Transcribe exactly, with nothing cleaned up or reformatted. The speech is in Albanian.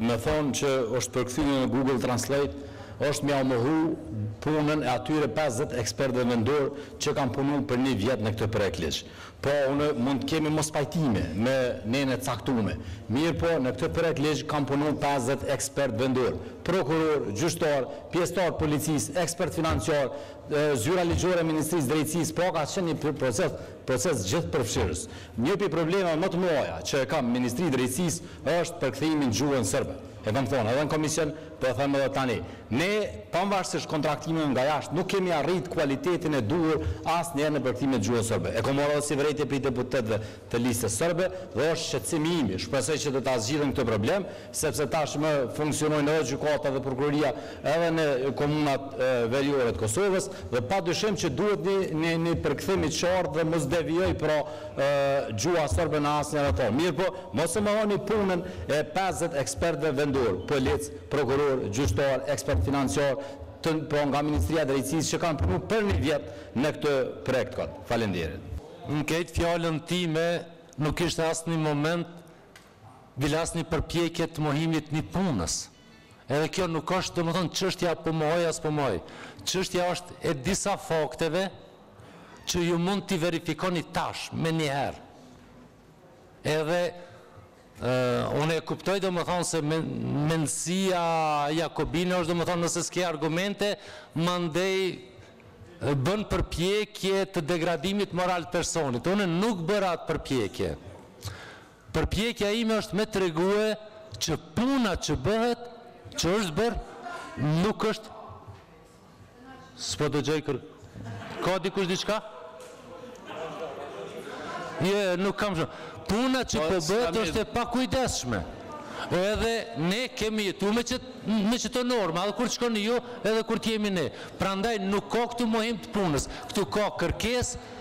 me thonë që është përkthyer në Google Translate, është mja mohu punën e atyre pesëdhjetë ekspertëve vendor që kanë punuar për një vjet në këtë projekt ligj. Po unë mund të kemi mos pajtime me nene caktume. Mirë po, në këtë projekt ligj kanë punuar pesëdhjetë ekspertë vendor, prokuror, gjyqtar, pjesëtar policisë, ekspert financiar, zyra ligjore e Ministrisë Drejtësisë, pra ka qenë një proces, proces gjithë përfshirës. Një pi problema më të mëdha që ka Ministri i Drejtësisë është përkthimi në gjuhën serbe. E kam thonë edhe në komision, po e them edhe tani. Ne, pavarësisht kontraktimeve nga jashtë, nuk kemi arrit kualitetin e duhur asnjëherë në përkthimin e gjuhës serbe. E kam marrë edhe si vërejtje prej deputetëve të listës serbe dhe është shqetësimi im. Shpresoj që të ta zgjidhen këtë problem, sepse tashmë funksionojnë edhe gjykata dhe prokuroria edhe në komunat veriore të Kosovës dhe padyshim që duhet një një përkthim i qartë dhe mos devijoj pra gjuha serbe në asnjëherë ato. Mirë po, mos e mohoni punën e pesëdhjetë ekspertëve vendor, polic, prokuror, gjyqtar, ekspert financiar, të, po nga Ministria e Drejtësisë që kanë punuar për një vjet në këtë projekt kod. Faleminderit. Në këtë fjalën time nuk ishte asnjë moment bila asnjë përpjekje të mohimit një punës. Edhe kjo nuk është, domethënë, çështja po mohoj as po mohoj. Çështja është e disa fakteve që ju mund t'i verifikoni tash me njëherë. Edhe Uh, unë e kuptoj do më thonë se men, mendësia Jakobine është do më thonë nëse s'ke argumente, mandej bën përpjekje të degradimit moral të personit. Unë nuk bëra atë përpjekje. Përpjekja ime është me të regue që puna që bëhet, që është bërë, nuk është... S'po do gjej kër... Ka dikush diçka? Je, nuk kam shumë. Puna që po bëhet është e pakujdesshme. Edhe ne kemi jetu me qëto norma, edhe kur shkoni ju, edhe kur t'jemi ne. Prandaj nuk ka këtu mohim të punës, këtu ka kërkesë